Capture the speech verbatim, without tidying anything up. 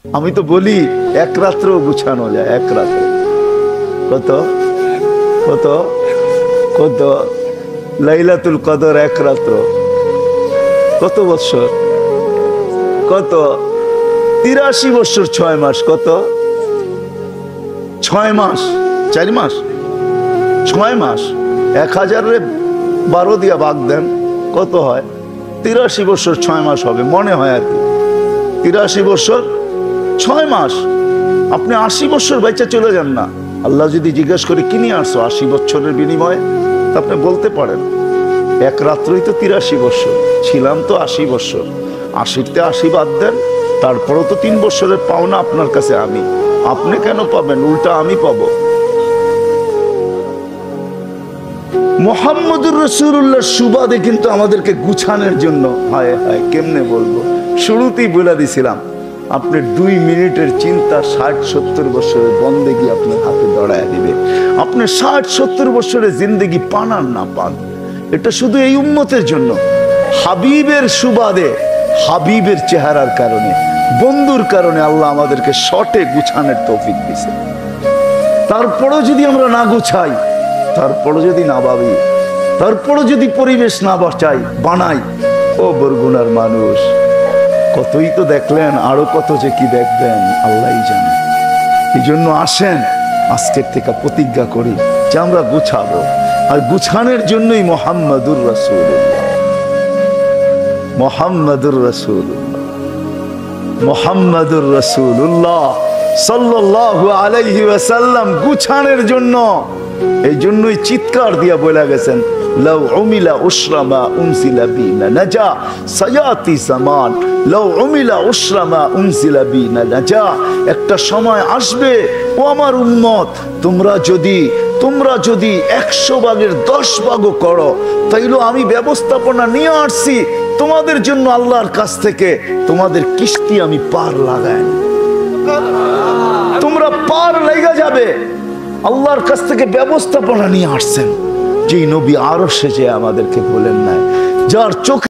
আমি তো বলি এক রাত্রেও গুছানো যায়, এক রাত্রে। কত কত কত লাইলাতুল কদর এক রাত্র কত বছর? কত? তিরাশি বছর ছয় মাস। কত? ছয় মাস, চার মাস, ছয় মাস। এক হাজারে বারো দিয়া ভাগ দেন, কত হয়? তিরাশি বছর ছয় মাস হবে মনে হয় আর কি। তিরাশি বছর ছয় মাস। আপনি আশি বছর বেঁচে চলে যান না। আল্লাহ যদি জিজ্ঞেস করে কি নিয়ে আসছো আশি বছরের বিনিময়ে, তা আপনি বলতে পারেন এক রাত্রই তো তিরাশি বছর, ছিলাম তো আশি বছর। আশিতে আশি বাদ দেন, তারপরও তো তিন বছরের পাওনা আপনার কাছে আমি। আপনি কেন পাবেন? উল্টা আমি পাবো। মুহাম্মদুর রাসূলুল্লাহ সুবাদে কিন্তু আমাদেরকে গুছানোর জন্য, হায় হায় কেমনে বলবো, শুরুতেই বলে দিছিলাম আপনি দুই মিনিটের চিন্তা ষাট সত্তর বছরের বন্দেগী আপনার হাতে দড়ায় দিবে। আপনি ষাট সত্তর বছরের জিন্দেগি পান আর না পান, এটা শুধু এই উম্মতের জন্য। হাবিবের সুবাদে, হাবিবের চেহারার কারণে, বন্ধুর কারণে আল্লাহ আমাদেরকে শটে গুছানোর তৌফিক দিছে। তারপরও যদি আমরা না গুছাই, তারপরও যদি না ভাবি, তারপরও যদি পরিবেশ না বাঁচাই বানাই, ও বরগুনার মানুষ, কতই তো দেখলেন, আরো কত যে কি দেখবেন আল্লাহই জানে। এই জন্য আসেন আজকের থেকে প্রতিজ্ঞা করি যে আমরা গুছাবো, আর গুছানোর জন্যই মুহাম্মাদুর রাসূলুল্লাহ, মুহাম্মাদুর রাসূলুল্লাহ, মুহাম্মাদুর রাসূলুল্লাহ সাল্লাল্লাহু আলাইহি ওয়াসাল্লাম গুছানোর জন্য। এই জন্যই চিৎকার দিয়া বলে গেছেন, লাউ উমিলা উশরামা উনসিলা বিনা নাজা সায়াতি জামান, লাউ উমিলা উশরামা উনসিলা বিনা নাজা। একটা সময় আসবে ও আমার উম্মত, তোমরা যদি তোমরা যদি একশো ভাগের দশ ভাগও করো, তাইলে আমি ব্যবস্থাপনা নিয়ে আসছি তোমাদের জন্য আল্লাহর কাছ থেকে, তোমাদের কিস্তি আমি পার লাগাই, তোমরা পার লেগে যাবে। আল্লাহর কাছ থেকে ব্যবস্থাপনা নিয়ে আসছেন, যেই নবী আরশে যে আমাদেরকে বলেন নাই, যার চোখে